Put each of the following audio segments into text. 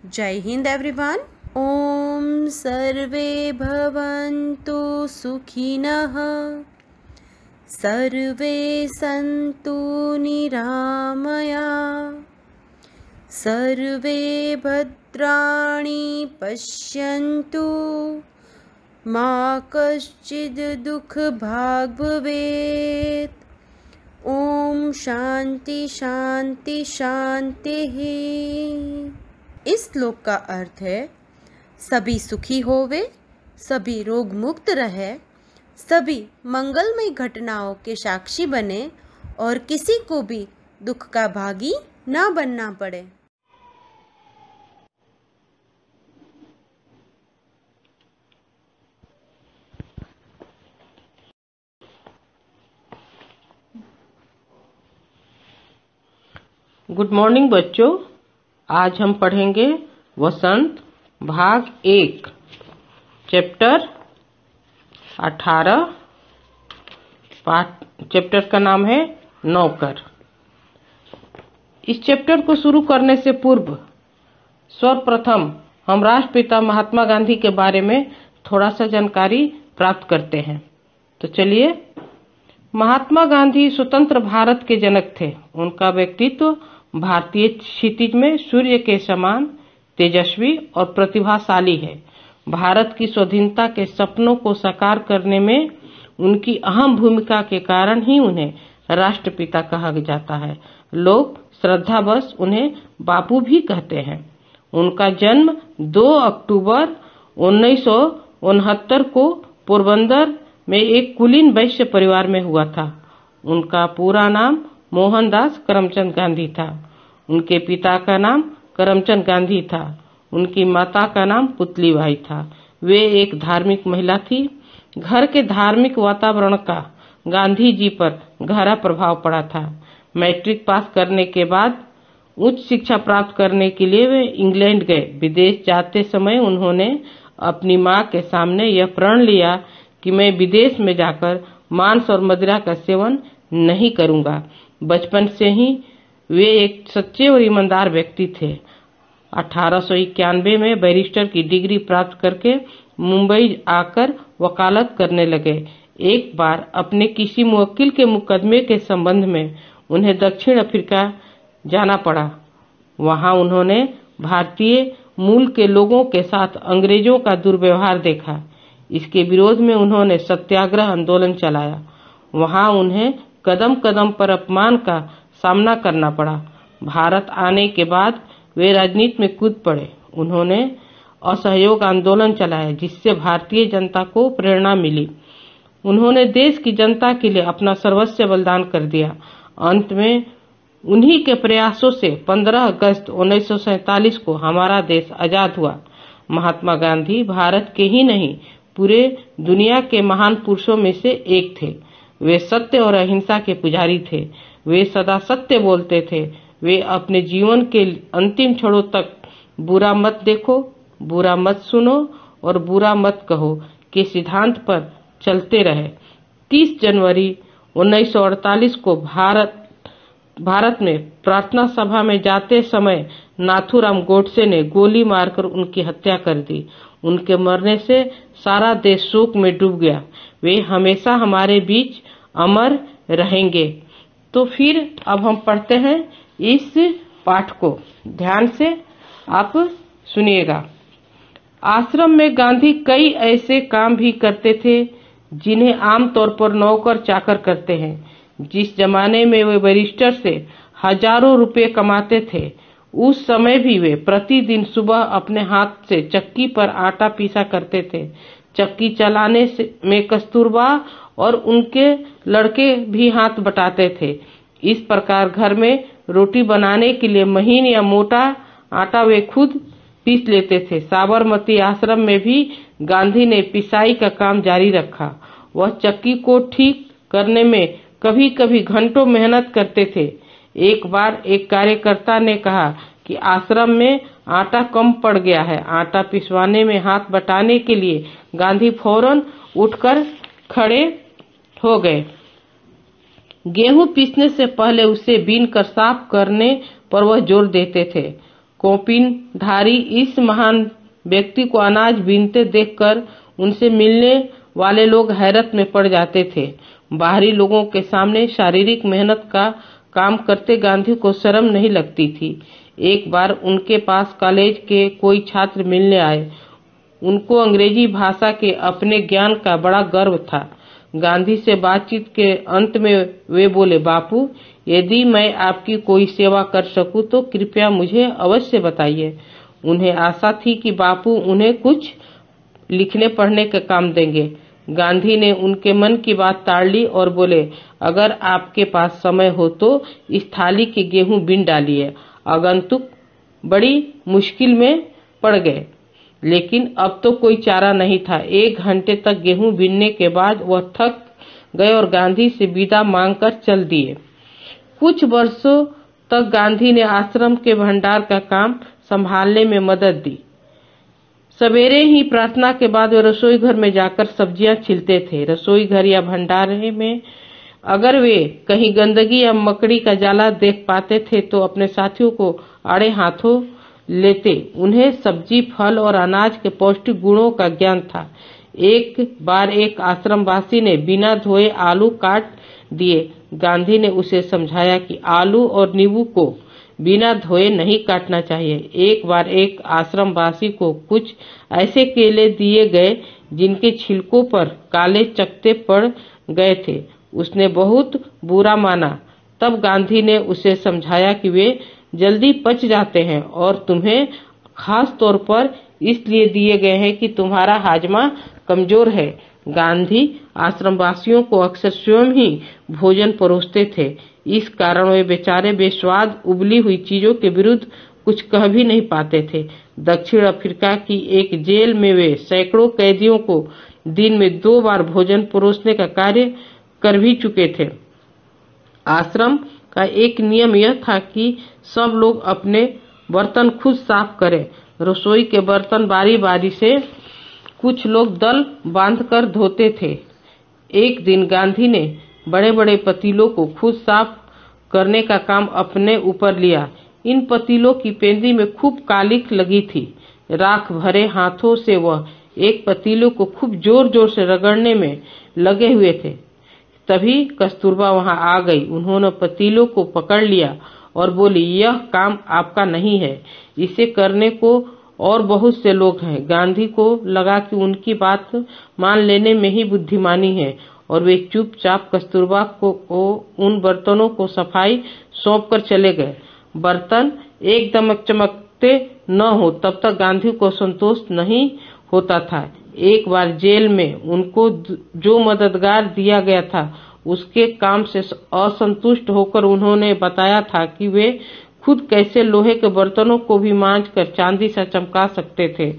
जय हिंद एवरीवन। ओम सर्वे भवन्तु सुखिनः, सर्वे सन्तु निरामया, सर्वे भद्राणि पश्यन्तु, मा कश्चित् दुःखभाग् भवेत्। ओम शांति शांति शांतिः। इस श्लोक का अर्थ है सभी सुखी होवे, सभी रोग मुक्त रहे, सभी मंगलमय घटनाओं के साक्षी बने और किसी को भी दुख का भागी ना बनना पड़े। गुड मॉर्निंग बच्चों, आज हम पढ़ेंगे वसंत भाग 1 चैप्टर 18। चैप्टर का नाम है नौकर। इस चैप्टर को शुरू करने से पूर्व सर्वप्रथम हम राष्ट्रपिता महात्मा गांधी के बारे में थोड़ा सा जानकारी प्राप्त करते हैं। तो चलिए, महात्मा गांधी स्वतंत्र भारत के जनक थे। उनका व्यक्तित्व भारतीय क्षितिज में सूर्य के समान तेजस्वी और प्रतिभाशाली है। भारत की स्वाधीनता के सपनों को साकार करने में उनकी अहम भूमिका के कारण ही उन्हें राष्ट्रपिता कहा जाता है। लोग श्रद्धावश उन्हें बापू भी कहते हैं। उनका जन्म 2 अक्टूबर 1969 को पोरबंदर में एक कुलीन वैश्य परिवार में हुआ था। उनका पूरा नाम मोहनदास करमचंद गांधी था। उनके पिता का नाम करमचंद गांधी था। उनकी माता का नाम पुतलीबाई था। वे एक धार्मिक महिला थी। घर के धार्मिक वातावरण का गांधी जी पर गहरा प्रभाव पड़ा था। मैट्रिक पास करने के बाद उच्च शिक्षा प्राप्त करने के लिए वे इंग्लैंड गए। विदेश जाते समय उन्होंने अपनी मां के सामने यह प्रण लिया कि मैं विदेश में जाकर मांस और मदिरा का सेवन नहीं करूंगा। बचपन से ही वे एक सच्चे और ईमानदार व्यक्ति थे। 1891 में बैरिस्टर की डिग्री प्राप्त करके मुंबई आकर वकालत करने लगे। एक बार अपने किसी मुवक्किल के मुकदमे के संबंध में उन्हें दक्षिण अफ्रीका जाना पड़ा। वहां उन्होंने भारतीय मूल के लोगों के साथ अंग्रेजों का दुर्व्यवहार देखा। इसके विरोध में उन्होंने सत्याग्रह आंदोलन चलाया। वहां उन्हें कदम कदम पर अपमान का सामना करना पड़ा। भारत आने के बाद वे राजनीति में कूद पड़े। उन्होंने असहयोग आंदोलन चलाया, जिससे भारतीय जनता को प्रेरणा मिली। उन्होंने देश की जनता के लिए अपना सर्वस्व बलिदान कर दिया। अंत में उन्हीं के प्रयासों से 15 अगस्त 1947 को हमारा देश आजाद हुआ। महात्मा गांधी भारत के ही नहीं, पूरे दुनिया के महान पुरुषों में से एक थे। वे सत्य और अहिंसा के पुजारी थे। वे सदा सत्य बोलते थे। वे अपने जीवन के अंतिम क्षणों तक बुरा मत देखो, बुरा मत सुनो और बुरा मत कहो के सिद्धांत पर चलते रहे। 30 जनवरी 1948 को भारत में प्रार्थना सभा में जाते समय नाथूराम गोडसे ने गोली मारकर उनकी हत्या कर दी। उनके मरने से सारा देश शोक में डूब गया। वे हमेशा हमारे बीच अमर रहेंगे। तो फिर अब हम पढ़ते हैं इस पाठ को। ध्यान से आप सुनिएगा। आश्रम में गांधी कई ऐसे काम भी करते थे जिन्हें आमतौर पर नौकर चाकर करते हैं। जिस जमाने में वे बैरिस्टर से हजारों रुपए कमाते थे, उस समय भी वे प्रतिदिन सुबह अपने हाथ से चक्की पर आटा पीसा करते थे। चक्की चलाने में कस्तूरबा और उनके लड़के भी हाथ बटाते थे। इस प्रकार घर में रोटी बनाने के लिए महीन या मोटा आटा वे खुद पीस लेते थे। साबरमती आश्रम में भी गांधी ने पिसाई का काम जारी रखा। वह चक्की को ठीक करने में कभी कभी घंटों मेहनत करते थे। एक बार एक कार्यकर्ता ने कहा कि आश्रम में आटा कम पड़ गया है। आटा पिसवाने में हाथ बटाने के लिए गांधी फौरन उठकर खड़े हो गए। गेहूं पीसने से पहले उसे बीन कर साफ करने पर वह जोर देते थे। कौपीनधारी इस महान व्यक्ति को अनाज बीनते देखकर उनसे मिलने वाले लोग हैरत में पड़ जाते थे। बाहरी लोगों के सामने शारीरिक मेहनत का काम करते गांधी को शर्म नहीं लगती थी। एक बार उनके पास कॉलेज के कोई छात्र मिलने आए। उनको अंग्रेजी भाषा के अपने ज्ञान का बड़ा गर्व था। गांधी से बातचीत के अंत में वे बोले, बापू, यदि मैं आपकी कोई सेवा कर सकूं तो कृपया मुझे अवश्य बताइए। उन्हें आशा थी कि बापू उन्हें कुछ लिखने पढ़ने का काम देंगे। गांधी ने उनके मन की बात टाल ली और बोले, अगर आपके पास समय हो तो इस थाली के गेहूं बीन डालिए। आगंतुक बड़ी मुश्किल में पड़ गए, लेकिन अब तो कोई चारा नहीं था। 1 घंटे तक गेहूं बीनने के बाद वह थक गए और गांधी से विदा मांगकर चल दिए। कुछ वर्षों तक गांधी ने आश्रम के भंडार का काम संभालने में मदद दी। सवेरे ही प्रार्थना के बाद वे रसोई घर में जाकर सब्जियां छीलते थे। रसोई घर या भंडारे में अगर वे कहीं गंदगी या मकड़ी का जाला देख पाते थे तो अपने साथियों को आड़े हाथों लेते। उन्हें सब्जी, फल और अनाज के पौष्टिक गुणों का ज्ञान था। एक बार एक आश्रमवासी ने बिना धोए आलू काट दिए। गांधी ने उसे समझाया कि आलू और नींबू को बिना धोए नहीं काटना चाहिए। एक बार एक आश्रमवासी को कुछ ऐसे केले दिए गए जिनके छिलकों पर काले चकत्ते पड़ गए थे। उसने बहुत बुरा माना। तब गांधी ने उसे समझाया कि वे जल्दी पच जाते हैं और तुम्हें खास तौर पर इसलिए दिए गए हैं कि तुम्हारा हाजमा कमजोर है। गांधी आश्रमवासियों को अक्सर स्वयं ही भोजन परोसते थे। इस कारण वे बेचारे बेस्वाद उबली हुई चीजों के विरुद्ध कुछ कह भी नहीं पाते थे। दक्षिण अफ्रीका की एक जेल में वे सैकड़ों कैदियों को दिन में 2 बार भोजन परोसने का कार्य कर भी चुके थे। आश्रम का एक नियम यह था कि सब लोग अपने बर्तन खुद साफ करें। रसोई के बर्तन बारी बारी से कुछ लोग दल बांधकर धोते थे। एक दिन गांधी ने बड़े बड़े पतीलों को खुद साफ करने का काम अपने ऊपर लिया। इन पतीलों की पेंदी में खूब कालिख लगी थी। राख भरे हाथों से वह एक पतीलों को खूब जोर जोर से रगड़ने में लगे हुए थे। तभी कस्तूरबा वहां आ गई। उन्होंने पतीलों को पकड़ लिया और बोली, यह काम आपका नहीं है, इसे करने को और बहुत से लोग हैं। गांधी को लगा कि उनकी बात मान लेने में ही बुद्धिमानी है और वे चुपचाप कस्तूरबा को उन बर्तनों को सफाई सौंपकर चले गए। बर्तन एकदम चमकते न हो तब तक गांधी को संतोष नहीं होता था। एक बार जेल में उनको जो मददगार दिया गया था उसके काम से असंतुष्ट होकर उन्होंने बताया था कि वे खुद कैसे लोहे के बर्तनों को भी मांजकर चांदी सा चमका सकते थे।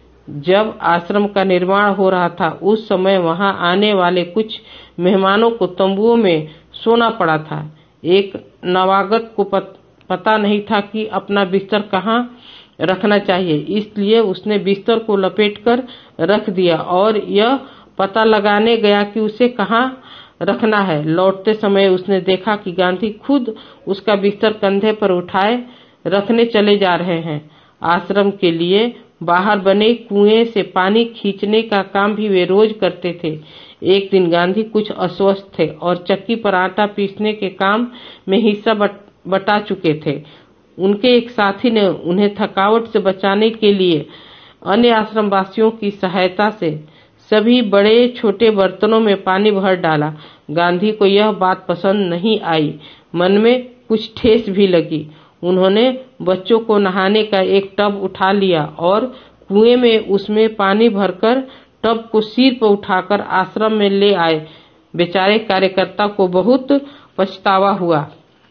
जब आश्रम का निर्माण हो रहा था उस समय वहां आने वाले कुछ मेहमानों को तंबुओं में सोना पड़ा था। एक नवागत को पता नहीं था कि अपना बिस्तर कहाँ रखना चाहिए, इसलिए उसने बिस्तर को लपेटकर रख दिया और यह पता लगाने गया कि उसे कहाँ रखना है। लौटते समय उसने देखा कि गांधी खुद उसका बिस्तर कंधे पर उठाए रखने चले जा रहे हैं। आश्रम के लिए बाहर बने कुएं से पानी खींचने का काम भी वे रोज करते थे। एक दिन गांधी कुछ अस्वस्थ थे और चक्की पर आटा पीसने के काम में हिस्सा बटा चुके थे। उनके एक साथी ने उन्हें थकावट से बचाने के लिए अन्य आश्रमवासियों की सहायता से सभी बड़े छोटे बर्तनों में पानी भर डाला। गांधी को यह बात पसंद नहीं आई। मन में कुछ ठेस भी लगी। उन्होंने बच्चों को नहाने का एक टब उठा लिया और कुएं में उसमें पानी भरकर टब को सिर पर उठाकर आश्रम में ले आए। बेचारे कार्यकर्ता को बहुत पछतावा हुआ।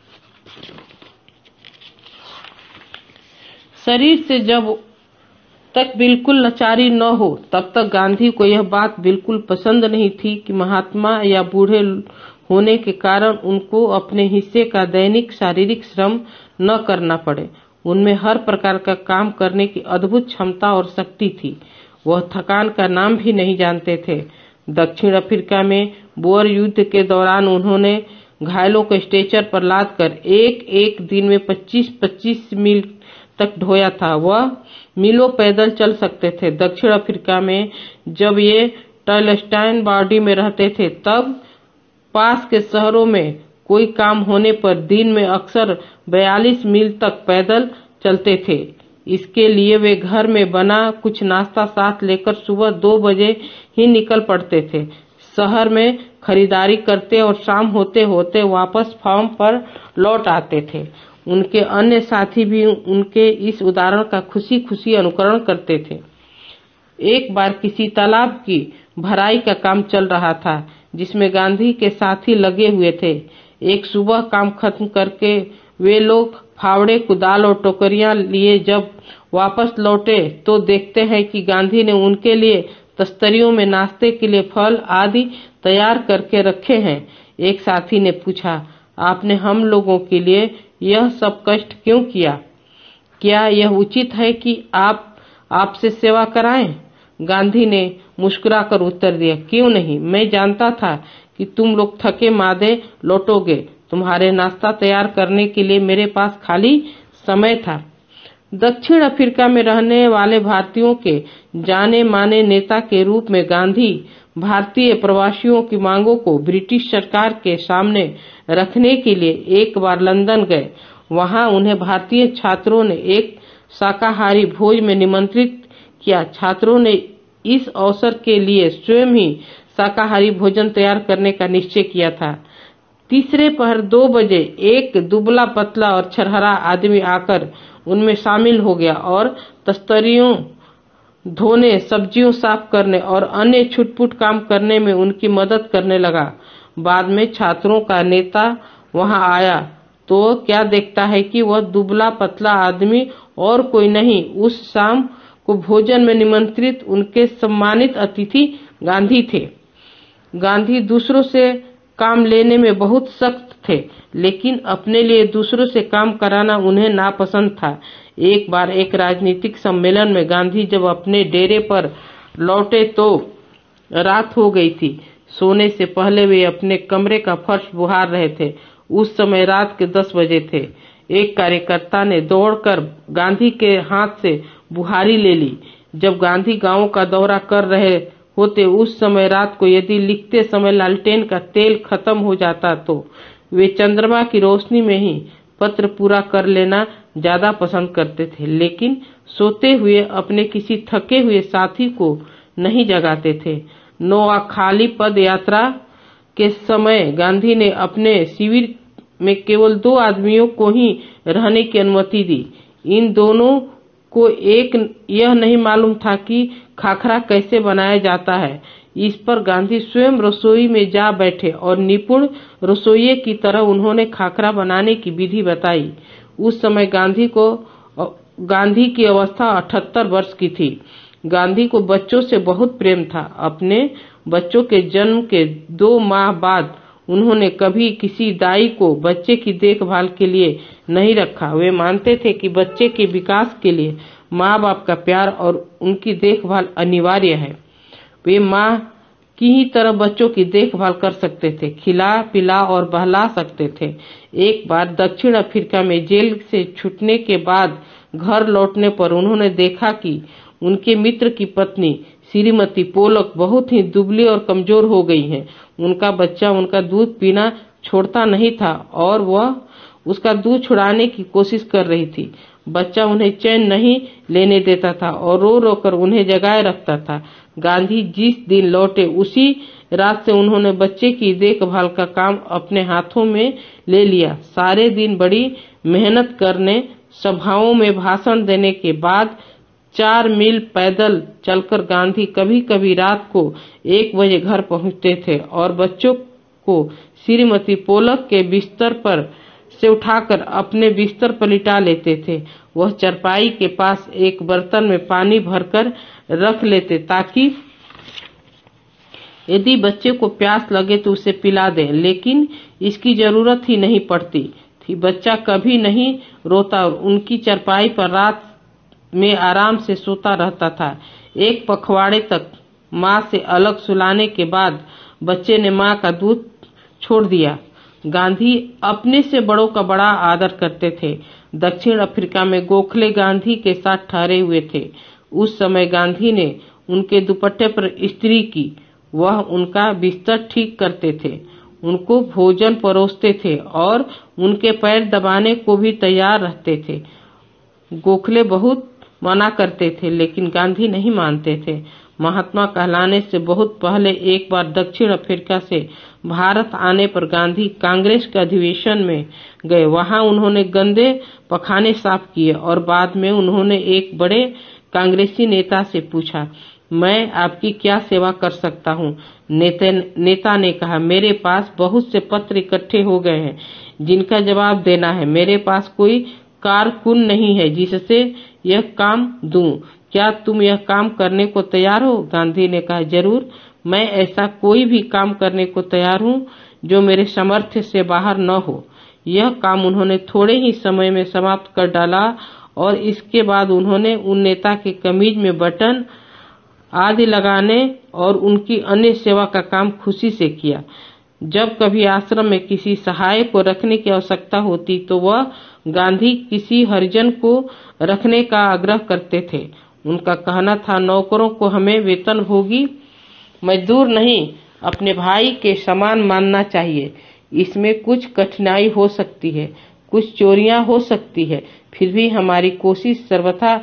शरीर से जब तक बिल्कुल लाचारी न हो तब तक गांधी को यह बात बिल्कुल पसंद नहीं थी कि महात्मा या बूढ़े होने के कारण उनको अपने हिस्से का दैनिक शारीरिक श्रम न करना पड़े। उनमें हर प्रकार का काम करने की अद्भुत क्षमता और शक्ति थी। वह थकान का नाम भी नहीं जानते थे। दक्षिण अफ्रीका में बोअर युद्ध के दौरान उन्होंने घायलों को स्ट्रेचर पर लादकर एक दिन में 25-25 मील तक ढोया था। वह मीलों पैदल चल सकते थे। दक्षिण अफ्रीका में जब ये टलस्टाइन बाडी में रहते थे तब पास के शहरों में कोई काम होने पर दिन में अक्सर 42 मील तक पैदल चलते थे। इसके लिए वे घर में बना कुछ नाश्ता साथ लेकर सुबह 2 बजे ही निकल पड़ते थे। शहर में खरीदारी करते और शाम होते होते वापस फार्म पर लौट आते थे। उनके अन्य साथी भी उनके इस उदाहरण का खुशी खुशी अनुकरण करते थे। एक बार किसी तालाब की भराई का काम चल रहा था जिसमें गांधी के साथी लगे हुए थे। एक सुबह काम खत्म करके वे लोग फावड़े, कुदाल और टोकरियां लिए जब वापस लौटे तो देखते हैं कि गांधी ने उनके लिए तस्तरियों में नाश्ते के लिए फल आदि तैयार करके रखे हैं। एक साथी ने पूछा, आपने हम लोगों के लिए यह सब कष्ट क्यों किया? क्या यह उचित है कि आपसे सेवा कराएं? गांधी ने मुस्कुराकर उत्तर दिया, क्यों नहीं, मैं जानता था कि तुम लोग थके मादे लौटोगे। तुम्हारे नाश्ता तैयार करने के लिए मेरे पास खाली समय था। दक्षिण अफ्रीका में रहने वाले भारतीयों के जाने माने नेता के रूप में गांधी भारतीय प्रवासियों की मांगों को ब्रिटिश सरकार के सामने रखने के लिए एक बार लंदन गए। वहां उन्हें भारतीय छात्रों ने एक शाकाहारी भोज में निमंत्रित किया। छात्रों ने इस अवसर के लिए स्वयं ही शाकाहारी भोजन तैयार करने का निश्चय किया था। तीसरे पहर 2 बजे एक दुबला पतला और छरहरा आदमी आकर उनमें शामिल हो गया और तस्तरियों धोने, सब्जियों साफ करने और अन्य छुटपुट काम करने में उनकी मदद करने लगा। बाद में छात्रों का नेता वहां आया तो क्या देखता है कि वह दुबला पतला आदमी और कोई नहीं, उस शाम को भोजन में निमंत्रित उनके सम्मानित अतिथि गांधी थे। गांधी दूसरों से काम लेने में बहुत सख्त थे, लेकिन अपने लिए दूसरों से काम कराना उन्हें नापसंद था। एक बार एक राजनीतिक सम्मेलन में गांधी जब अपने डेरे पर लौटे तो रात हो गई थी। सोने से पहले वे अपने कमरे का फर्श बुहार रहे थे। उस समय रात के 10 बजे थे। एक कार्यकर्ता ने दौड़कर गांधी के हाथ से बुहारी ले ली। जब गांधी गांव का दौरा कर रहे होते उस समय रात को यदि लिखते समय लालटेन का तेल खत्म हो जाता तो वे चंद्रमा की रोशनी में ही पत्र पूरा कर लेना ज्यादा पसंद करते थे, लेकिन सोते हुए अपने किसी थके हुए साथी को नहीं जगाते थे। नोआखाली पद यात्रा के समय गांधी ने अपने शिविर में केवल 2 आदमियों को ही रहने की अनुमति दी। इन दोनों को एक यह नहीं मालूम था कि खाखरा कैसे बनाया जाता है। इस पर गांधी स्वयं रसोई में जा बैठे और निपुण रसोइये की तरह उन्होंने खाखरा बनाने की विधि बताई। उस समय गांधी की अवस्था 78 वर्ष की थी। गांधी को बच्चों से बहुत प्रेम था। अपने बच्चों के जन्म के 2 माह बाद उन्होंने कभी किसी दाई को बच्चे की देखभाल के लिए नहीं रखा। वे मानते थे कि बच्चे के विकास के लिए माँ बाप का प्यार और उनकी देखभाल अनिवार्य है। वे माँ की ही तरह बच्चों की देखभाल कर सकते थे, खिला पिला और बहला सकते थे। एक बार दक्षिण अफ्रीका में जेल से छूटने के बाद घर लौटने पर उन्होंने देखा कि उनके मित्र की पत्नी श्रीमती पोलक बहुत ही दुबली और कमजोर हो गई है। उनका बच्चा उनका दूध पीना छोड़ता नहीं था और वह उसका दूध छुड़ाने की कोशिश कर रही थी। बच्चा उन्हें चैन नहीं लेने देता था और रो रो कर उन्हें जगाए रखता था। गांधी जिस दिन लौटे उसी रात से उन्होंने बच्चे की देखभाल का काम अपने हाथों में ले लिया। सारे दिन बड़ी मेहनत करने, सभाओं में भाषण देने के बाद 4 मील पैदल चलकर गांधी कभी कभी रात को 1 बजे घर पहुंचते थे और बच्चों को श्रीमती पोलक के बिस्तर पर से उठाकर अपने बिस्तर पर लिटा लेते थे। वह चरपाई के पास एक बर्तन में पानी भरकर रख लेते ताकि यदि बच्चे को प्यास लगे तो उसे पिला दें, लेकिन इसकी जरूरत ही नहीं पड़ती थी। बच्चा कभी नहीं रोता और उनकी चरपाई पर रात में आराम से सोता रहता था। एक पखवाड़े तक माँ से अलग सुलाने के बाद बच्चे ने माँ का दूध छोड़ दिया। गांधी अपने से बड़ों का बड़ा आदर करते थे। दक्षिण अफ्रीका में गोखले गांधी के साथ ठहरे हुए थे। उस समय गांधी ने उनके दुपट्टे पर इस्त्री की। वह उनका बिस्तर ठीक करते थे, उनको भोजन परोसते थे और उनके पैर दबाने को भी तैयार रहते थे। गोखले बहुत मना करते थे, लेकिन गांधी नहीं मानते थे। महात्मा कहलाने से बहुत पहले एक बार दक्षिण अफ्रीका से भारत आने पर गांधी कांग्रेस के अधिवेशन में गए। वहां उन्होंने गंदे पखाने साफ किए और बाद में उन्होंने एक बड़े कांग्रेसी नेता से पूछा, मैं आपकी क्या सेवा कर सकता हूं? नेता ने कहा, मेरे पास बहुत से पत्र इकट्ठे हो गए हैं जिनका जवाब देना है। मेरे पास कोई कारकुन नहीं है जिससे यह काम दूं। क्या तुम यह काम करने को तैयार हो? गांधी ने कहा, जरूर, मैं ऐसा कोई भी काम करने को तैयार हूं जो मेरे सामर्थ्य से बाहर न हो। यह काम उन्होंने थोड़े ही समय में समाप्त कर डाला और इसके बाद उन्होंने उन नेता के कमीज में बटन आदि लगाने और उनकी अन्य सेवा का काम खुशी से किया। जब कभी आश्रम में किसी सहायक को रखने की आवश्यकता होती तो वह गांधी किसी हरिजन को रखने का आग्रह करते थे। उनका कहना था, नौकरों को हमें वेतनभोगी मजदूर नहीं, अपने भाई के समान मानना चाहिए। इसमें कुछ कठिनाई हो सकती है, कुछ चोरियां हो सकती है, फिर भी हमारी कोशिश सर्वथा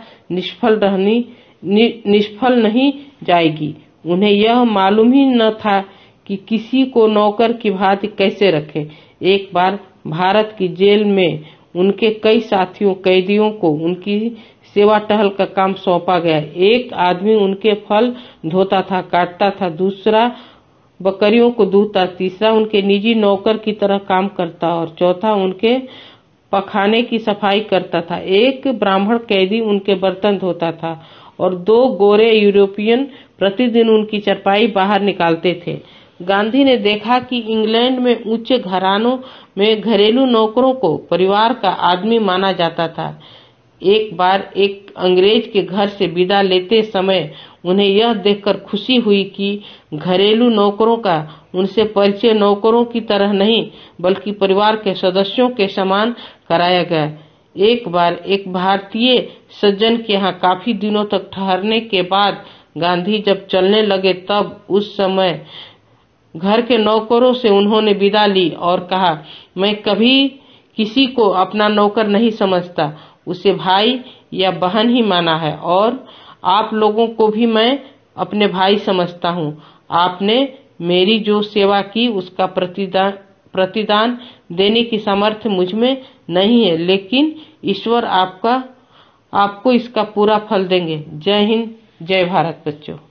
निष्फल नहीं जाएगी। उन्हें यह मालूम ही न था कि किसी को नौकर की भांति कैसे रखें। एक बार भारत की जेल में उनके कई साथियों कैदियों को उनकी सेवा टहल का काम सौंपा गया। एक आदमी उनके फल धोता था, काटता था, दूसरा बकरियों को दूधता, तीसरा उनके निजी नौकर की तरह काम करता और चौथा उनके पखाने की सफाई करता था। एक ब्राह्मण कैदी उनके बर्तन धोता था और 2 गोरे यूरोपियन प्रतिदिन उनकी चरपाई बाहर निकालते थे। गांधी ने देखा कि इंग्लैंड में ऊंचे घरानों में घरेलू नौकरों को परिवार का आदमी माना जाता था। एक बार एक अंग्रेज के घर से विदा लेते समय उन्हें यह देखकर खुशी हुई कि घरेलू नौकरों का उनसे परिचय नौकरों की तरह नहीं बल्कि परिवार के सदस्यों के समान कराया गया। एक बार एक भारतीय सज्जन के यहाँ काफी दिनों तक ठहरने के बाद गांधी जब चलने लगे तब उस समय घर के नौकरों से उन्होंने विदा ली और कहा, मैं कभी किसी को अपना नौकर नहीं समझता, उसे भाई या बहन ही माना है और आप लोगों को भी मैं अपने भाई समझता हूँ। आपने मेरी जो सेवा की उसका प्रतिदान देने की सामर्थ्य मुझ में नहीं है, लेकिन ईश्वर आपको इसका पूरा फल देंगे। जय हिंद, जय भारत बच्चों।